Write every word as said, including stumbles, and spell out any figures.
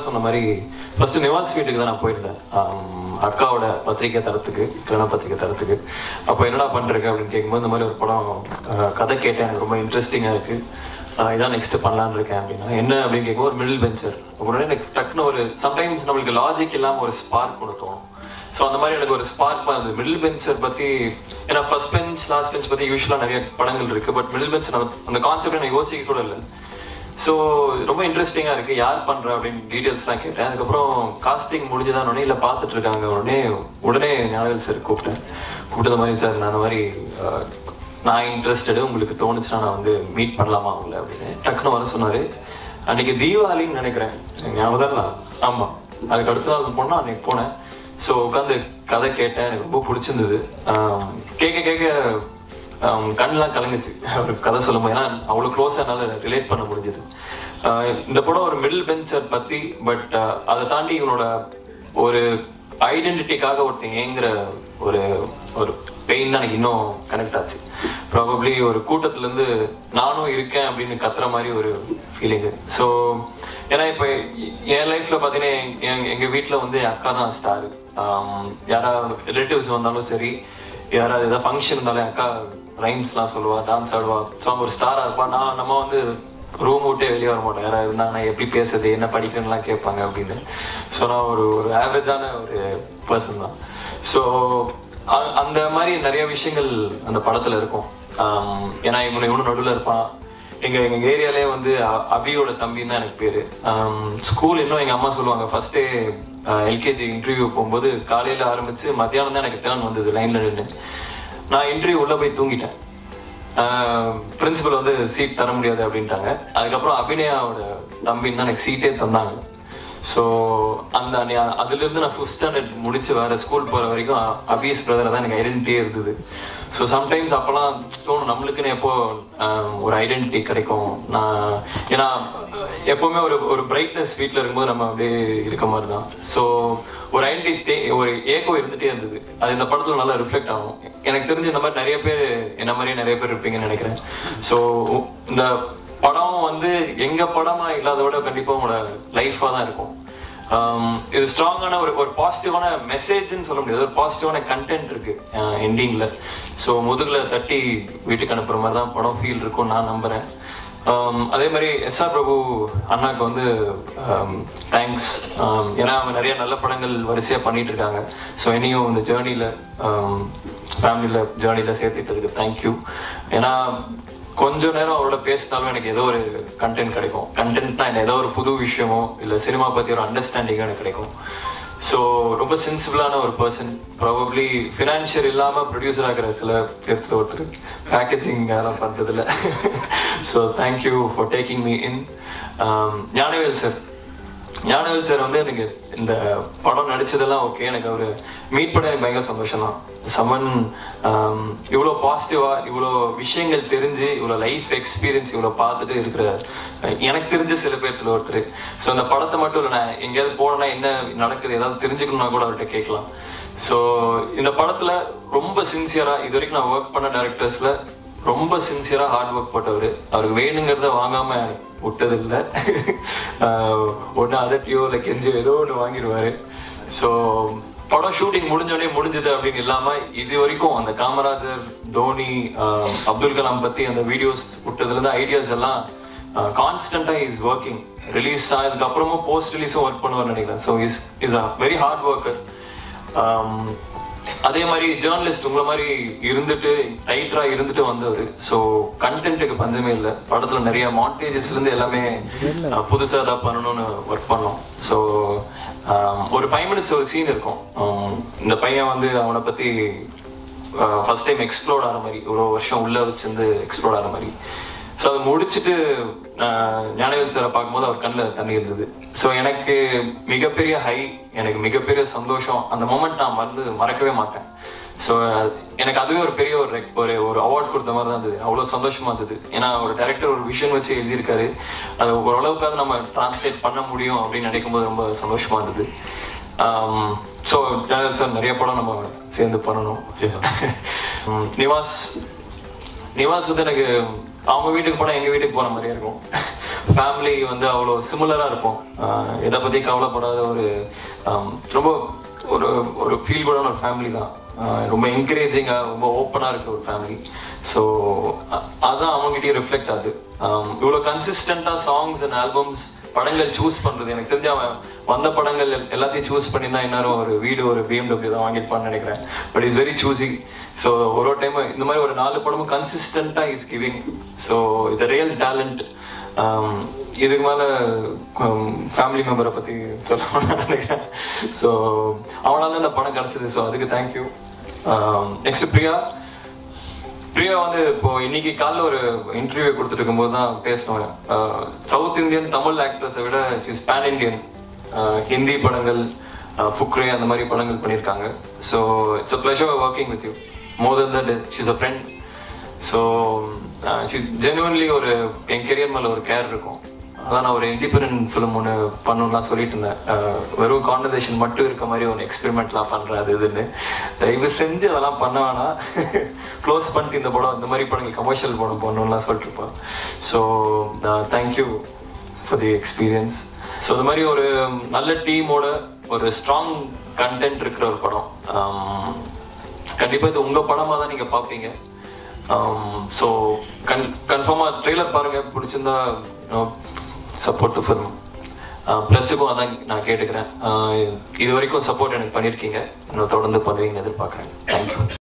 சொன்ன மாதிரி ஃபர்ஸ்ட் நிவாஸ் வீட்டுக்கு தான் நான் போயிருந்தேன் அக்காவோட பத்திரிக்கை தரத்துக்கு கல்யாண பத்திரிக்கை தரத்துக்கு. அப்போ என்னடா பண்ணுறேன் அப்படின்னு கேட்கும்போது இந்த மாதிரி ஒரு படம் கதை கேட்டேன், எனக்கு ரொம்ப இன்ட்ரெஸ்டிங்காக இருக்குது, இதான் நெக்ஸ்ட் பண்ணலான்னு இருக்கேன் அப்படின்னா. என்ன அப்படின்னு கேட்கும்போது ஒரு மிடில் பெஞ்சர். உடனே எனக்கு டக்குன்னு ஒரு சம்டைம்ஸ் நம்மளுக்கு லாஜிக் இல்லாமல் ஒரு ஸ்பார்க் கொடுத்தோம். ஸோ அந்த மாதிரி எனக்கு ஒரு ஸ்பார்க் பண்ணுது மிடில் பெஞ்சர் பற்றி. ஏன்னா ஃபர்ஸ்ட் பெஞ்ச் லாஸ்ட் பெஞ்ச் பற்றி யூஸ்வலாக நிறைய படங்கள் இருக்குது, பட் மிடில் பெஞ்ச் அந்த கான்செப்ட் எனக்கு யோசிக்க கூட இல்லை. ஸோ ரொம்ப இன்ட்ரெஸ்டிங்காக இருக்குது, யார் பண்ணுற அப்படின்னு டீட்டெயில்ஸ்லாம் கேட்டேன். அதுக்கப்புறம் காஸ்டிங் முடிஞ்சுதான் உடனே இல்லை பார்த்துட்டு இருக்காங்க. உடனே உடனே ஞானவேல் சார் கூப்பிட்டேன். கூப்பிட்டது மாதிரி சார் நான் அந்த மாதிரி நான் இன்ட்ரெஸ்டடு, உங்களுக்கு தோணுச்சுன்னா நான் வந்து மீட் பண்ணலாமா அவங்கள அப்படின்னு டக்குன்னு வர சொன்னார். அன்றைக்கி தீபாவளின்னு நினைக்கிறேன், ஞாபகம் தான். ஆமாம், அதுக்கு அடுத்த நாள் போனால் அன்றைக்கி போனேன். ஸோ உட்காந்து கதை கேட்டேன், எனக்கு ரொம்ப பிடிச்சிருந்தது. கேட்க கேட்க கண்ணெலாம் கலங்குச்சு ஒரு கதை சொல்லும்போது, ஏன்னா அவ்வளோ க்ளோஸாக என்னால் ரிலேட் பண்ண முடிஞ்சது. இந்த படம் ஒரு மிடில் பெஞ்சர் பற்றி, பட் அதை தாண்டி இவனோட ஒரு ஐடென்டிட்டிக்காக ஒருத்தன் ஏங்குற ஒரு ஒரு பெயின் தான் எனக்கு இன்னும் கனெக்ட் ஆச்சு. ப்ராபப்ளி ஒரு கூட்டத்துலேருந்து நானும் இருக்கேன் அப்படின்னு கத்துற மாதிரி ஒரு ஃபீலிங்கு. ஸோ ஏன்னா இப்போ என் லைஃப்பில் பார்த்தீங்கன்னா எங் எங்கள் வீட்டில் வந்து என் அக்கா தான் ஸ்டாரு. யாராவது ரிலேட்டிவ்ஸ் வந்தாலும் சரி, யாராவது எதாவது ஃபங்க்ஷன் இருந்தாலும் என் அக்கா ரைம்ஸ்லாம் சொல்லுவா, டான்ஸ் ஆடுவா. ஸோ அவங்க ஒரு ஸ்டாராக இருப்பாள். நான் நம்ம வந்து ரூம் விட்டே வெளியே வர மாட்டோம். யாராவது இருந்தால் நான் எப்படி பேசுறது, என்ன படிக்கிறேன்லாம் கேட்பாங்க அப்படின்னு. ஸோ நான் ஒரு ஒரு ஆவரேஜான ஒரு பர்சன் தான். ஸோ அந்த மாதிரி நிறைய விஷயங்கள் அந்த படத்தில் இருக்கும். ஏன்னா இவனை இவனு நடுவில் இருப்பான். எங்கள் எங்கள் ஏரியாலே வந்து அபியோட தம்பின்னு தான் எனக்கு பேர். ஸ்கூல் இன்னும் எங்கள் அம்மா சொல்லுவாங்க, ஃபஸ்ட்டே எல்கேஜி இன்டர்வியூ போகும்போது காலையில் ஆரம்பித்து மத்தியானம் தான் எனக்கு டேர்ன் வந்தது லைனில் நின்று. நான் இன்டர்வியூ உள்ளே போய் தூங்கிட்டேன். பிரின்சிபல் வந்து சீட் தர முடியாது அப்படின்ட்டாங்க. அதுக்கப்புறம் அபிநயாவோட தம்பின்னு தான் எனக்கு சீட்டே தந்தாங்க. ஸோ அந்த அதுலேருந்து நான் ஃபிஃப்த் ஸ்டாண்டர்ட் முடிச்சு வேறு ஸ்கூல் போகிற வரைக்கும் அபிஸ் பிரதரை தான் எனக்கு ஐடென்டிட்டியே இருந்தது. ஸோ சம்டைம்ஸ் அப்போல்லாம் தோணும் நம்மளுக்குன்னு எப்போ ஒரு ஐடென்டிட்டி கிடைக்கும். நான் ஏன்னா எப்போவுமே ஒரு ஒரு பிரைட்னஸ் வீட்டில் இருக்கும்போது நம்ம அப்படியே இருக்க மாதிரி தான். ஸோ ஒரு ஐடென்டிட்டி ஒரு ஏக்கம் இருந்துகிட்டே இருந்தது. அது இந்த படத்தில் நல்லா ரிஃப்ளெக்ட் ஆகும். எனக்கு தெரிஞ்சு இந்த மாதிரி நிறைய பேர் என்ன மாதிரியே நிறைய பேர் இருப்பீங்கன்னு நினைக்கிறேன். ஸோ இந்த படம் வந்து எங்கள் படமாக இல்லாத விட கண்டிப்பாக உங்களோட லைஃபாக தான் இருக்கும். இது ஸ்ட்ராங்கான ஒரு ஒரு பாசிட்டிவான மெசேஜ்ன்னு சொல்ல முடியாது, ஒரு பாசிட்டிவான கண்டென்ட் இருக்கு எண்டிங்கில். ஸோ முதுகில் தட்டி வீட்டுக்கு அனுப்புகிற மாதிரி தான் படம் ஃபீல் இருக்கும் நான் நம்புகிறேன். அதே மாதிரி எஸ் ஆர் பிரபு அண்ணாக்கு வந்து தேங்க்ஸ். ஏன்னா அவங்க நிறைய நல்ல படங்கள் வரிசையாக பண்ணிட்டு இருக்காங்க. ஸோ என்னையும் இந்த ஜேர்னியில் ஃபேமிலியில் ஜேர்னியில் சேர்த்துட்டதுக்கு தேங்க்யூ. ஏன்னா கொஞ்சம் நேரம் அவரோட பேசினாலும் எனக்கு ஏதோ ஒரு கண்டென்ட் கிடைக்கும். கண்டென்ட்னா என்ன, ஏதோ ஒரு புது விஷயமோ இல்லை சினிமா பற்றி ஒரு அண்டர்ஸ்டாண்டிங்காக எனக்கு கிடைக்கும். ஸோ ரொம்ப சென்சிபிளான ஒரு பர்சன். ப்ராபப்ளி ஃபினான்ஷியல் இல்லாமல் ப்ரொடியூசர் ஆகிற சில பேர்த்தில் ஒருத்தர். பேக்கேஜிங் யாரும் பண்ணுறதில்ல. So thank you for taking me in. Gnanavel sir Gnanavel sir வந்து எனக்கு இந்த படம் நடிச்சதெல்லாம் ஓகே, எனக்கு அவர் மீட் பண்ண எனக்கு பயங்கர சந்தோஷம் தான். சமன் இவ்வளோ பாசிட்டிவாக இவ்வளோ விஷயங்கள் தெரிஞ்சு இவ்வளோ லைஃப் எக்ஸ்பீரியன்ஸ் இவ்வளோ பார்த்துட்டு இருக்கிற எனக்கு தெரிஞ்ச சில பேர்த்துல ஒருத்தர். ஸோ அந்த படத்தை மட்டும் இல்லை, நான் எங்கேயாவது போனேன்னா என்ன நடக்குது ஏதாவது தெரிஞ்சுக்கணும்னா கூட அவர்கிட்ட கேட்கலாம். ஸோ இந்த படத்தில் ரொம்ப சின்சியராக இது வரைக்கும் நான் ஒர்க் பண்ண டேரக்டர்ஸில் ரொம்ப சின்சியராக ஹார்ட் ஒர்க் போட்டவர். அவருக்கு வேணுங்கிறத வாங்காமல் விட்டதில்லை. ஒன்று அதட்டியோ இல்லை கெஞ்சியோ ஏதோ ஒன்று வாங்கிடுவார். ஸோ படம் ஷூட்டிங் முடிஞ்சோடனே முடிஞ்சது அப்படின்னு இல்லாமல் இது வரைக்கும் அந்த காமராஜர், தோனி, அப்துல் கலாம் பற்றி அந்த வீடியோஸ் விட்டதுலேருந்து ஐடியாஸ் எல்லாம் கான்ஸ்டண்ட்டாக இஸ் ஒர்க்கிங். ரிலீஸ் ஆனதுக்கு அப்புறமும் போஸ்ட் ரிலீஸும் ஒர்க் பண்ணுவார்னு நினைக்கிறேன். So is is a very hard worker. அதே மாதிரி ஜேர்னலிஸ்ட் உங்களை மாதிரி இருந்துட்டு ரைட்டராக இருந்துட்டு வந்தவர். ஸோ கண்டென்ட்டுக்கு பஞ்சமே இல்லை. படத்தில் நிறைய மாண்டேஜஸ்லேருந்து எல்லாமே புதுசாக தான் பண்ணணும்னு ஒர்க் பண்ணோம். ஸோ ஒரு ஃபைவ் மினிட்ஸ் ஒரு சீன் இருக்கும். இந்த பையன் வந்து அவனை பற்றி ஃபர்ஸ்ட் டைம் எக்ஸ்ப்ளோர் ஆகிற மாதிரி, இவ்வளோ வருஷம் உள்ளே வச்சுருந்து எக்ஸ்ப்ளோர் ஆகிற மாதிரி. ஸோ அதை முடிச்சுட்டு ஞானவேல் சாரை பார்க்கும்போது அவர் கண்ணில் தண்ணி இருந்தது. ஸோ எனக்கு மிகப்பெரிய ஹை, எனக்கு மிகப்பெரிய சந்தோஷம். அந்த மொமெண்ட் நான் மறந்து மறக்கவே மாட்டேன். ஸோ எனக்கு அதுவே ஒரு பெரிய ஒரு ஒரு ஒரு அவார்ட் கொடுத்த மாதிரி தான் இருந்தது. அவ்வளோ சந்தோஷமா இருந்தது. ஏன்னா ஒரு டைரக்டர் ஒரு விஷன் வச்சு எழுதியிருக்காரு, அது ஓரளவுக்காவது நம்ம டிரான்ஸ்லேட் பண்ண முடியும் அப்படின்னு நினைக்கும் போது ரொம்ப சந்தோஷமா இருந்தது. ஸோ ஞானவேல் சார் நிறைய படம் நம்ம சேர்ந்து பண்ணணும். நிவாஸ் நிவாஸ் வந்து எனக்கு அவங்க வீட்டுக்கு போனால் எங்கள் வீட்டுக்கு போன மாதிரியே இருக்கும். ஃபேமிலி வந்து அவ்வளோ சிமிலராக இருப்போம். எதை பற்றி கவலைப்படாத ஒரு ரொம்ப ஒரு ஒரு ஃபீல் குடான ஒரு ஃபேமிலி தான். ரொம்ப என்கரேஜிங்காக ரொம்ப ஓப்பனாக இருக்க ஒரு ஃபேமிலி. ஸோ அதுதான் அவங்ககிட்டயே ரிஃப்ளெக்ட் ஆகுது. இவ்வளோ கன்சிஸ்டண்ட்டாக சாங்ஸ் அண்ட் ஆல்பம்ஸ் படங்கள் சூஸ் பண்ணுறது எனக்கு தெரிஞ்சு அவன் வந்த படங்கள் எல்லாத்தையும் சூஸ் பண்ணி தான் இன்னும் ஒரு வீடு ஒரு பிஎம்டபிள்யூ தான் வாங்கியிருப்பான்னு நினைக்கிறேன். But is very choosing. So ஒரு ஒரு டைம் இந்த மாதிரி ஒரு நாலு படமும் கன்சிஸ்டண்ட்டாக is giving. So it's real talent. இதுக்கு மேலே ஃபேமிலி மெம்பரை பற்றி சொல்லணும்னு நினைக்கிறேன். ஸோ அவனால தான் இந்த படம் கிடச்சிது. ஸோ அதுக்கு தேங்க்யூ. நெக்ஸ்ட் பிரியா. பிரியா வந்து இப்போ இன்னைக்கு காலைல ஒரு இன்டர்வியூ கொடுத்துட்டு இருக்கும்போது தான் பேசினோம். சவுத் இந்தியன் தமிழ் ஆக்ட்ரஸை விட ஷீஸ் பேன் இண்டியன். ஹிந்தி படங்கள், ஃபுக்ரே அந்த மாதிரி படங்கள் பண்ணியிருக்காங்க. So it's a pleasure working with you. More then that she's a friend. So she genuinely ஒரு என் கெரியர் மேலே ஒரு கேர் இருக்கும். அதான் நான் ஒரு இண்டிபெண்டன்ட் ஃபிலிம் ஒன்று பண்ணணும்லாம் சொல்லிட்டு இருந்தேன். வெறும் கான்வர்சேஷன் மட்டும் இருக்க மாதிரி ஒன்று எக்ஸ்பெரிமெண்ட்லாம் பண்ணுறேன் அது இதுன்னு. தயவு செஞ்சு அதெல்லாம் பண்ண வேணாம், க்ளோஸ் பண்ணிட்டு இந்த படம் இந்த மாதிரி படங்கள் கமர்ஷியல் படம் பண்ணணும்லாம் சொல்லிட்டு இருப்பேன். So thank you for the experience. So இது மாதிரி ஒரு நல்ல டீமோட ஒரு ஸ்ட்ராங் கண்டென்ட் இருக்கிற ஒரு படம். கண்டிப்பாக இது உங்கள் படமாக தான் நீங்கள் பார்ப்பீங்க. ஸோ கன் கன்ஃபார்மாக ட்ரெய்லர் பாருங்கள், பிடிச்சிருந்தா சப்போர்ட் டு ஃபிலிம். ப்ளஸுக்கும் அதான் நான் கேட்டுக்கிறேன். இது வரைக்கும் சப்போர்ட் எனக்கு பண்ணியிருக்கீங்க, இன்னும் தொடர்ந்து பண்ணுவீங்கன்னு எதிர்பார்க்குறேன். தேங்க்யூ.